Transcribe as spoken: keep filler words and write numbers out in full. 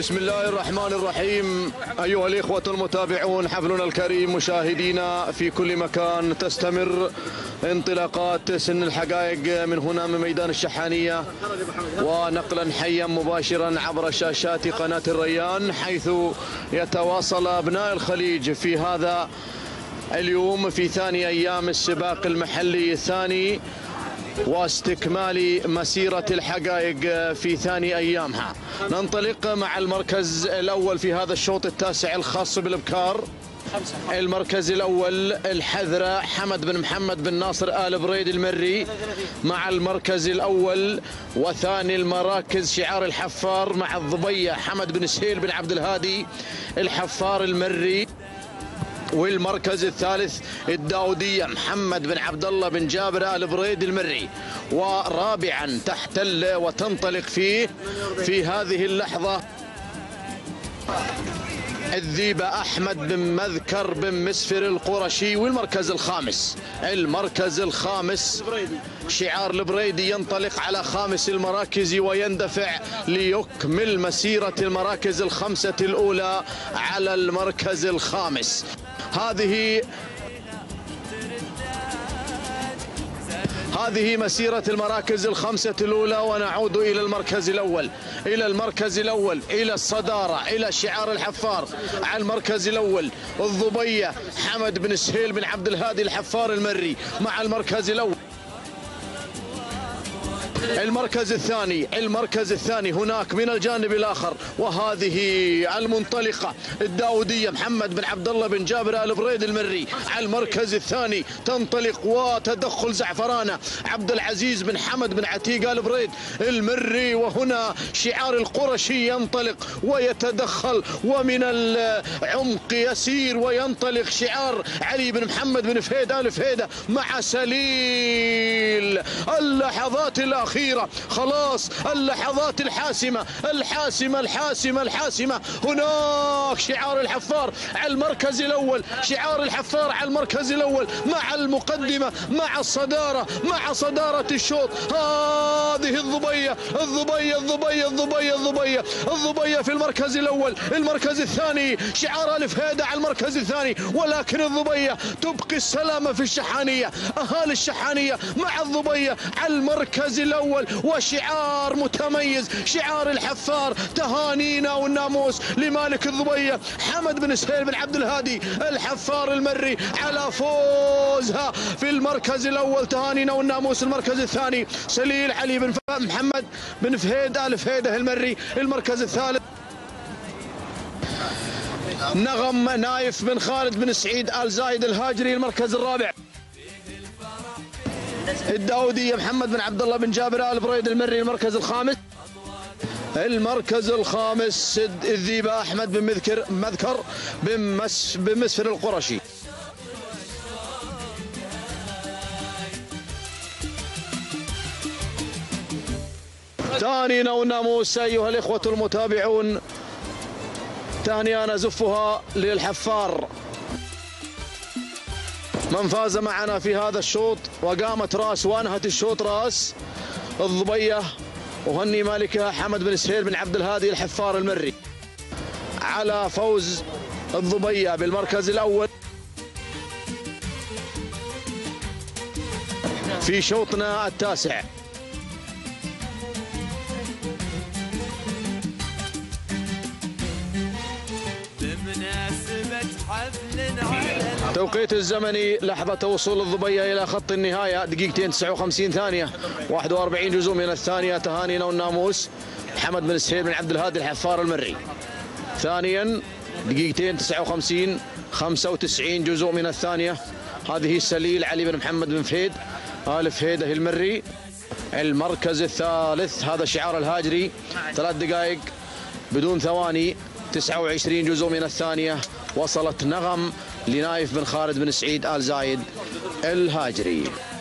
بسم الله الرحمن الرحيم. أيها الإخوة المتابعون، حفلنا الكريم مشاهدينا في كل مكان، تستمر انطلاقات سن الحقائق من هنا من ميدان الشحانية، ونقلا حيا مباشرا عبر شاشات قناة الريان، حيث يتواصل أبناء الخليج في هذا اليوم في ثاني أيام السباق المحلي الثاني واستكمال مسيرة الحقائق في ثاني أيامها. ننطلق مع المركز الأول في هذا الشوط التاسع الخاص بالإبكار. المركز الأول الحذرة حمد بن محمد بن ناصر آل بريد المري مع المركز الأول، وثاني المراكز شعار الحفار مع الضبية حمد بن سهيل بن عبد الهادي الحفار المري، والمركز الثالث الداودية محمد بن عبد الله بن جابر آل بريد المري. ورابعا تحتل وتنطلق فيه في هذه اللحظة الذيبة أحمد بن مذكر بن مسفر القرشي، والمركز الخامس المركز الخامس شعار البريدي ينطلق على خامس المراكز ويندفع ليكمل مسيرة المراكز الخمسة الأولى على المركز الخامس. هذه هذه مسيرة المراكز الخمسة الأولى، ونعود إلى المركز الأول إلى المركز الأول إلى الصدارة إلى شعار الحفار. على المركز الأول الضبية حمد بن سهيل بن عبد الهادي الحفار المري مع المركز الأول. المركز الثاني المركز الثاني هناك من الجانب الآخر، وهذه المنطلقة الداودية محمد بن عبد الله بن جابر آل بريد المري. على المركز الثاني تنطلق وتدخل زعفرانة عبد العزيز بن حمد بن عتيق آل بريد المري، وهنا شعار القرشي ينطلق ويتدخل، ومن العمق يسير وينطلق شعار علي بن محمد بن فهيد آل فهيدة مع سليل. اللحظات الأخيرة خلاص، اللحظات الحاسمة الحاسمة الحاسمة الحاسمة. هناك شعار الحفار على المركز الأول، شعار الحفار على المركز الأول مع المقدمة مع الصدارة مع صدارة الشوط. هذه الضبية الضبية الضبية الضبية الضبية الضبية في المركز الأول. المركز الثاني شعار آل فهيدة على المركز الثاني، ولكن الضبية تبقي السلامة في الشحانية. أهالي الشحانية مع الضبية على المركز الأول، وشعار متميز شعار الحفار. تهانينا والناموس لمالك الضبية حمد بن سهيل بن عبد الهادي الحفار المري على فوزها في المركز الأول. تهانينا والناموس. المركز الثاني سليل علي بن محمد بن فهيد آل فهيدة المري. المركز الثالث نغم نايف بن خالد بن سعيد آل زايد الهاجري. المركز الرابع الداودية محمد بن عبد الله بن جابر آل بريد المري. المركز الخامس المركز الخامس الذيبة أحمد بن مذكر مذكر بن مس بن مسفر القرشي. تهانينا والناموس أيها الإخوة المتابعون، تهنئة نزفها للحفار من فاز معنا في هذا الشوط، وقامت راس وانهت الشوط راس الضبية، وهني مالكها حمد بن سهيل بن عبد الهادي الحفار المري على فوز الضبية بالمركز الأول في شوطنا التاسع. توقيت الزمني لحظة وصول الضبية إلى خط النهاية دقيقتين تسعة وخمسين ثانية واحد وأربعين جزء من الثانية. تهانينا والناموس محمد بن سهيل بن عبد الهادي الحفار المري. ثانيا دقيقتين تسعة وخمسين خمسة وتسعين جزء من الثانية. هذه سليل علي بن محمد بن فهيد آل فهيدة المري. المركز الثالث هذا شعار الهاجري، ثلاث دقائق بدون ثواني تسعة وعشرين جزء من الثانية. وصلت نغم لنايف بن خالد بن سعيد آل زايد الهاجري.